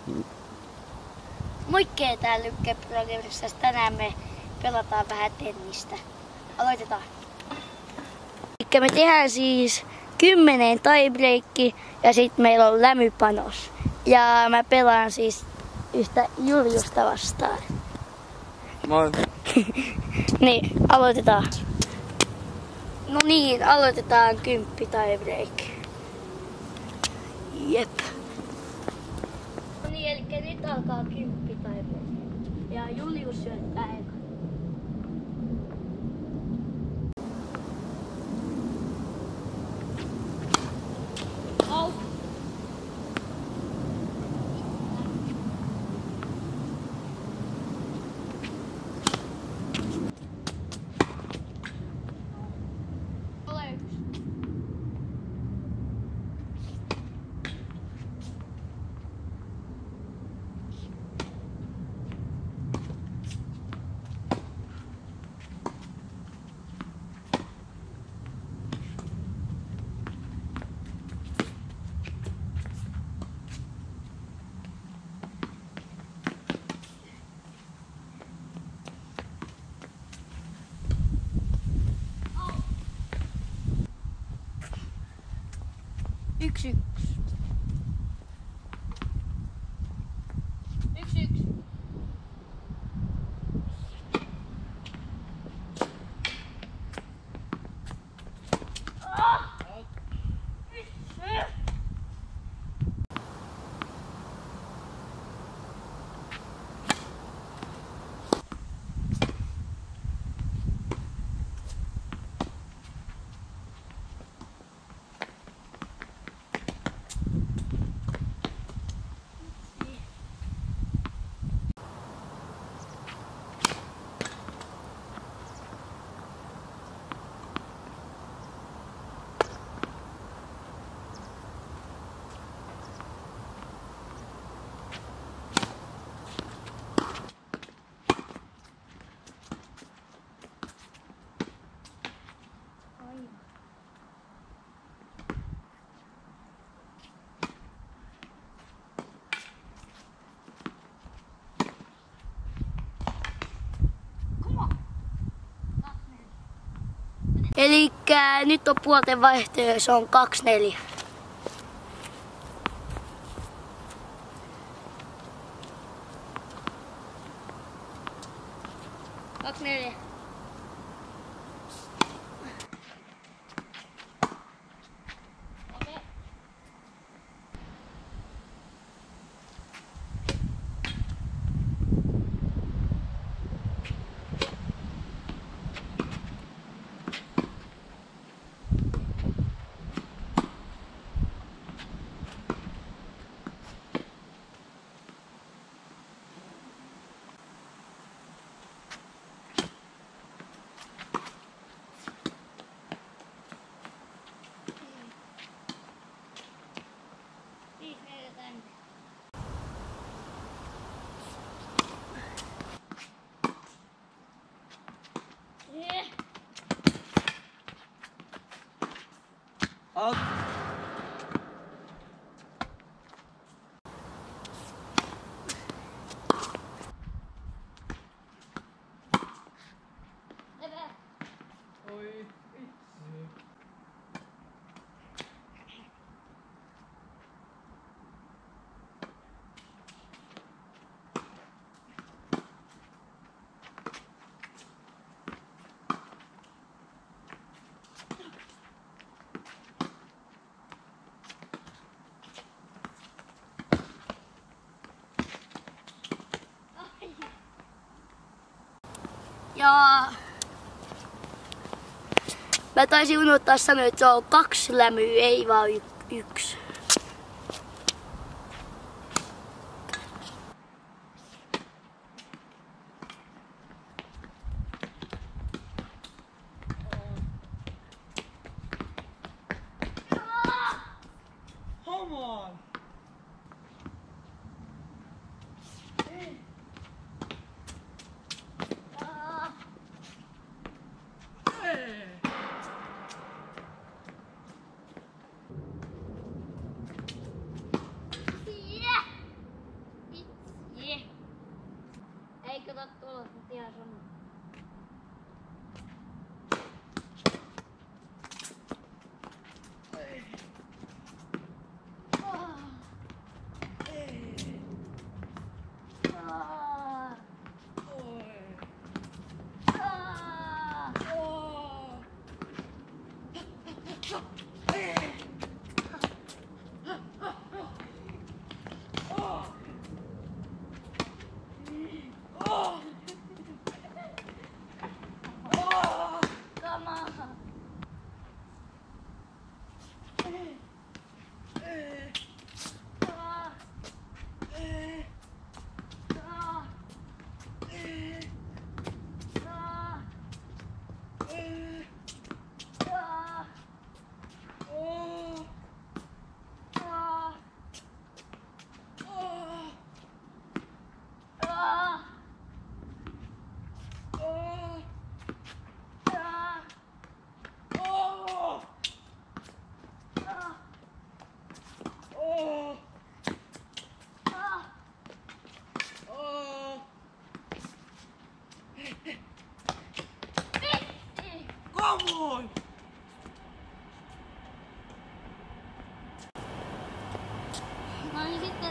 Moikkee täällä Lykke Pro-Gamesissa. Tänään me pelataan vähän tennistä. Aloitetaan. Elikkä me tehdään siis 10 tiebreakki ja sit meillä on lämypanos. Ja mä pelaan siis yhtä Juliusta vastaan. Moi. Niin, aloitetaan. No niin, aloitetaan 10 tiebreak. Jep. No niin, elikkä nyt alkaa 10 tiebreak. Ja Julius syöttää eka. Out. Yksi. Elikkä nyt on puolten vaihtoehto, se on 2-4. Out. Oi, vitsi. Ja mä taisin unohtaa sanoa, että se on 2 lämyä, ei vaan 1. Come on.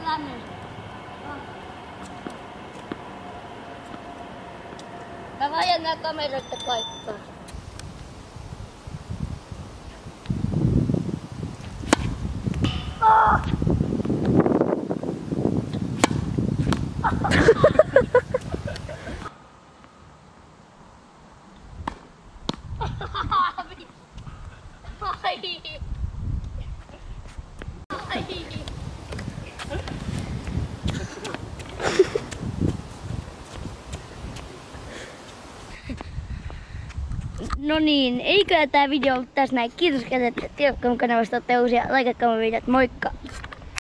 tänne. Mä vaihdan nää kameroiden paikkaa. No niin, eikö tää video ollut tässä näin. Kiitos, että tiedätkö mun kanavasta uusia. Laikakkaa mun videot. Moikka!